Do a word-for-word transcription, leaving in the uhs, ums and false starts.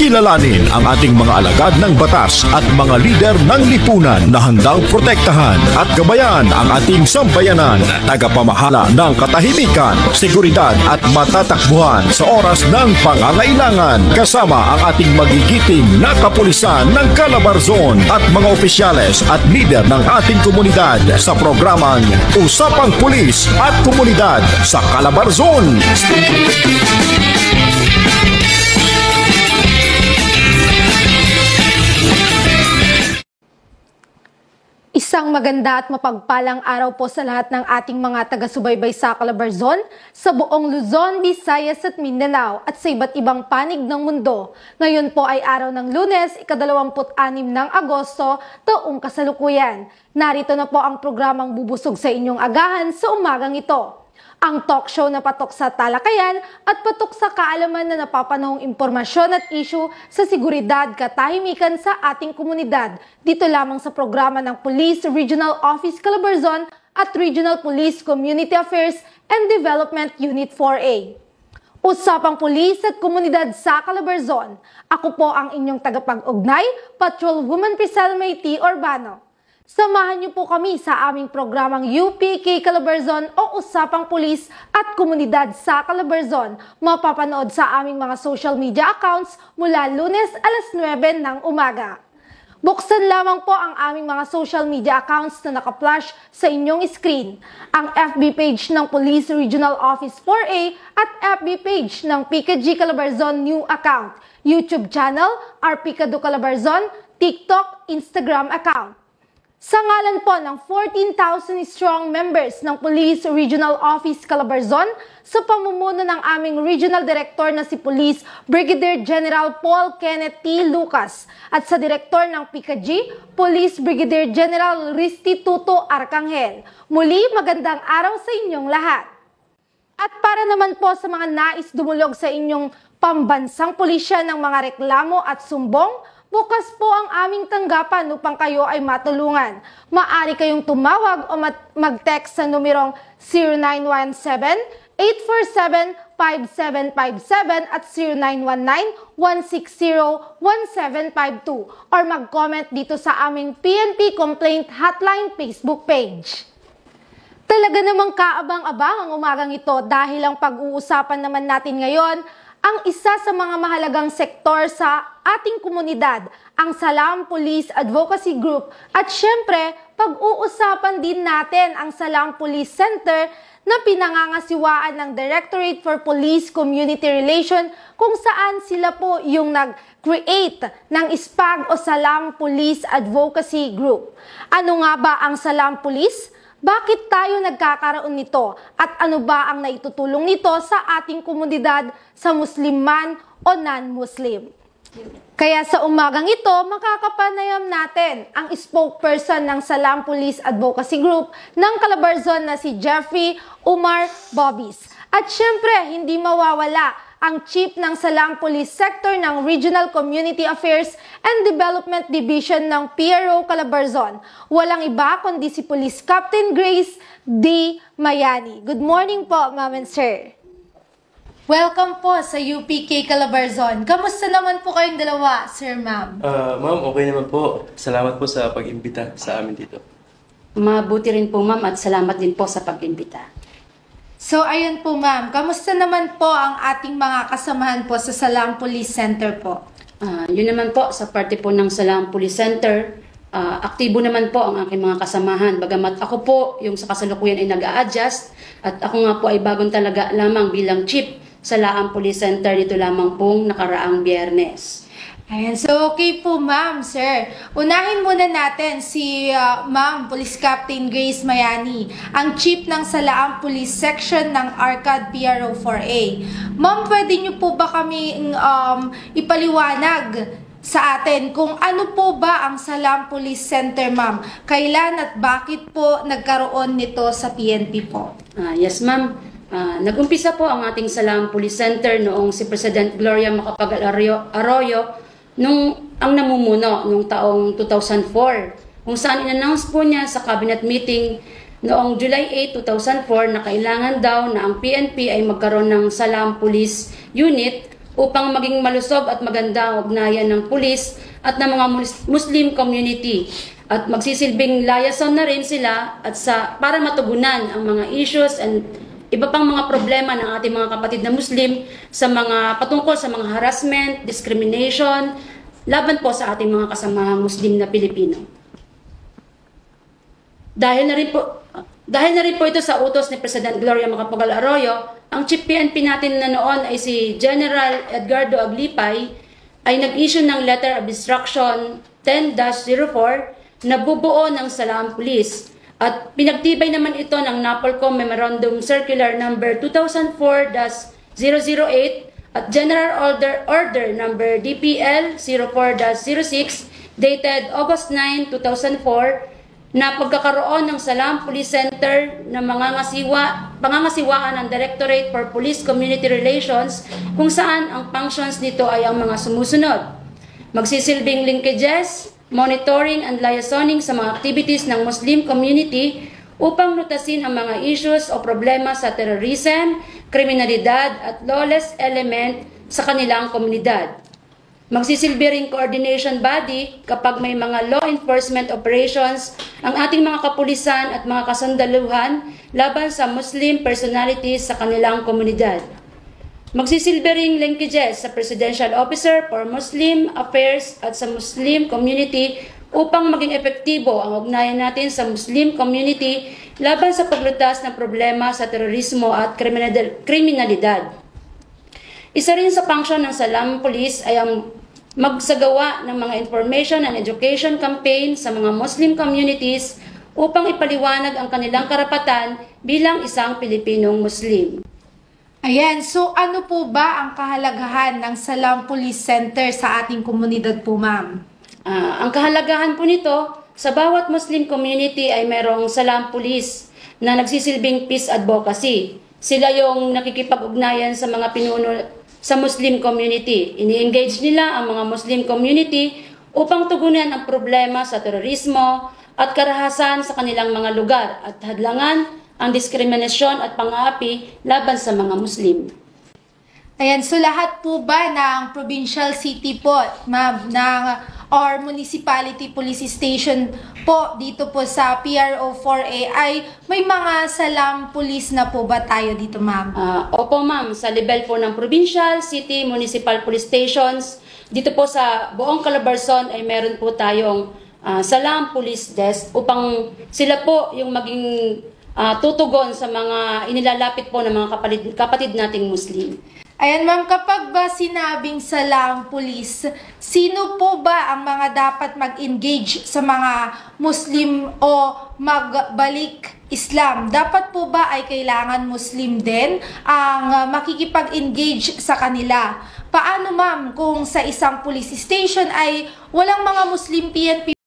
Kilalanin ang ating mga alagad ng batas at mga lider ng lipunan na handang protektahan at gabayan ang ating sambayanan, tagapamahala ng katahimikan, seguridad at matatakbuhan sa oras ng pangangailangan, kasama ang ating magigiting na kapulisan ng Calabarzon at mga opisyales at lider ng ating komunidad sa programang Usapang Pulis at Komunidad sa Calabarzon. Isang maganda at mapagpalang araw po sa lahat ng ating mga taga-subaybay sa Calabarzon, sa buong Luzon, Visayas at Mindanao at sa iba't ibang panig ng mundo. Ngayon po ay araw ng Lunes, ikadalawamput anim ng Agosto, taong kasalukuyan. Narito na po ang programang bubusog sa inyong agahan sa umagang ito. Ang talk show na patok sa talakayan at patok sa kaalaman na napapanahong impormasyon at issue sa seguridad, katahimikan sa ating komunidad. Dito lamang sa programa ng Police Regional Office Calabarzon at Regional Police Community Affairs and Development Unit four A. Usapang Pulis at Komunidad sa Calabarzon. Ako po ang inyong tagapag-ugnay, Patrolwoman Prisalme T. Urbano. Samahan niyo po kami sa aming programang U P K Calabarzon o Usapang Pulis at Komunidad sa Calabarzon. Mapapanood sa aming mga social media accounts mula Lunes alas nuwebe ng umaga. Buksan lamang po ang aming mga social media accounts na naka-flash sa inyong screen. Ang F B page ng Police Regional Office four A at F B page ng P K G Calabarzon New Account, YouTube channel, R P K D O Calabarzon, TikTok, Instagram account. Sa ngalan po ng fourteen thousand strong members ng Police Regional Office Calabarzon, sa pamumuno ng aming Regional Director na si Police Brigadier General Paul Kenneth T. Lucas at sa Direktor ng P K G, Police Brigadier General Restituto Arcangel. Muli, magandang araw sa inyong lahat. At para naman po sa mga nais dumulog sa inyong pambansang pulisya ng mga reklamo at sumbong, bukas po ang aming tanggapan upang kayo ay matulungan. Maaari kayong tumawag o mag-text sa numerong zero nine one seven, eight four seven, five seven five seven at zero nine one nine, one six zero, one seven five two or mag-comment dito sa aming P N P Complaint Hotline Facebook page. Talaga namang kaabang-abang ang umagang ito dahil ang pag-uusapan naman natin ngayon ang isa sa mga mahalagang sektor sa ating komunidad, ang Salam Police Advocacy Group. At syempre, pag-uusapan din natin ang Salam Police Center na pinangangasiwaan ng Directorate for Police Community Relation kung saan sila po yung nag-create ng I S P A G o Salam Police Advocacy Group. Ano nga ba ang Salam Police? Bakit tayo nagkakaroon nito? At ano ba ang naitutulong nito sa ating komunidad, sa Muslim man o non-Muslim? Kaya sa umagang ito, makakapanayam natin ang spokesperson ng Salam Police Advocacy Group ng Calabarzon na si Jeffrey Umar Bobis. At syempre, hindi mawawala ang Chief ng Salam Police Sector ng Regional Community Affairs and Development Division ng P R O Calabarzon. Walang iba kundi si Police Captain Grace D. Mayani. Good morning po, Ma'am and Sir. Welcome po sa U P K Calabarzon. Kamusta naman po kayong dalawa, Sir, Ma'am? Uh, Ma'am, okay naman po. Salamat po sa pag-imbita sa amin dito. Mabuti rin po, Ma'am, at salamat din po sa pag-imbita. So, ayun po, Ma'am. Kamusta naman po ang ating mga kasamahan po sa Salam Police Center po? Uh, yun naman po, sa parte po ng Salam Police Center, uh, aktibo naman po ang aking mga kasamahan. Bagamat ako po, yung sa kasalukuyan ay nag-a-adjust, at ako nga po ay bagong talaga lamang bilang chief sa Salam Police Center dito lamang pong nakaraang Biyernes. Ayan, so okay po, Ma'am, Sir. Unahin muna natin si uh, Ma'am Police Captain Grace Mayani, ang Chief ng Salam Police Section ng Arcad P R O four A. Ma'am, pwede niyo po ba kami um, ipaliwanag sa atin kung ano po ba ang Salam Police Center, Ma'am? Kailan at bakit po nagkaroon nito sa P N P po? Uh, yes, Ma'am. Uh, Nag-umpisa po ang ating Salam Police Center noong si President Gloria Macapagal-Arroyo nung ang namumuno noong taong two thousand four, kung saan in-announce po niya sa cabinet meeting noong July eighth, two thousand four na kailangan daw na ang P N P ay magkaroon ng Salam Police Unit upang maging malusog at maganda ang ugnayan ng pulis at ng mga Muslim community. At magsisilbing liaison na rin sila at sa, para matugunan ang mga issues and iba pang mga problema ng ating mga kapatid na Muslim sa mga patungkol sa mga harassment, discrimination, laban po sa ating mga kasamahang Muslim na Pilipino. Dahil na rin po, dahil na rin po ito sa utos ni President Gloria Macapagal Arroyo, ang Chief P N P natin na noon ay si General Edgardo Aglipay ay nag-issue ng Letter of Instruction ten dash zero four na bubuo ng Salam Police. At pinagtibay naman ito ng NAPOLCOM Memorandum Circular number two thousand four dash zero zero eight at General Order Order number D P L zero four dash zero six dated August nine, two thousand four na pagkakaroon ng Salam Police Center na mangangasiwa, pangangasiwaan ng Directorate for Police Community Relations kung saan ang functions nito ay ang mga sumusunod. Magsisilbing linkages, monitoring and liaisoning sa mga activities ng Muslim community upang lutasin ang mga issues o problema sa terrorism, kriminalidad at lawless element sa kanilang komunidad. Magsisilbi ring coordination body kapag may mga law enforcement operations ang ating mga kapulisan at mga kasandaluhan laban sa Muslim personalities sa kanilang komunidad. Magsisilbi ring linkages sa Presidential Officer for Muslim Affairs at sa Muslim Community upang maging epektibo ang ugnayan natin sa Muslim community laban sa paglutas ng problema sa terorismo at kriminalidad. Isa rin sa function ng Salam Police ay ang magsagawa ng mga information and education campaign sa mga Muslim communities upang ipaliwanag ang kanilang karapatan bilang isang Pilipinong Muslim. Ayan, so ano po ba ang kahalagahan ng Salam Police Center sa ating komunidad po, ma'am? Uh, ang kahalagahan po nito, sa bawat Muslim community ay merong Salam Police na nagsisilbing peace advocacy. Sila yung nakikipag-ugnayan sa mga pinuno sa Muslim community. Ini-engage nila ang mga Muslim community upang tugunan ang problema sa terorismo at karahasan sa kanilang mga lugar at hadlangan ang diskriminasyon at pang-aapi laban sa mga Muslim. Ayan, so lahat po ba ng provincial city po, ma'am, ng or municipality police station po dito po sa P R O four A ay may mga Salam Police na po ba tayo dito, ma'am? Uh, opo, ma'am. Sa level po ng provincial, city, municipal police stations, dito po sa buong Calabarzon ay meron po tayong uh, Salam Police Desk upang sila po yung maging uh, tutugon sa mga inilalapit po ng mga kapatid, kapatid nating Muslim. Ayan, ma'am, kapag ba sinabing Salam Police, sino po ba ang mga dapat mag-engage sa mga Muslim o magbalik Islam? Dapat po ba ay kailangan Muslim din ang uh, makikipag-engage sa kanila? Paano, ma'am, kung sa isang police station ay walang mga Muslim P N P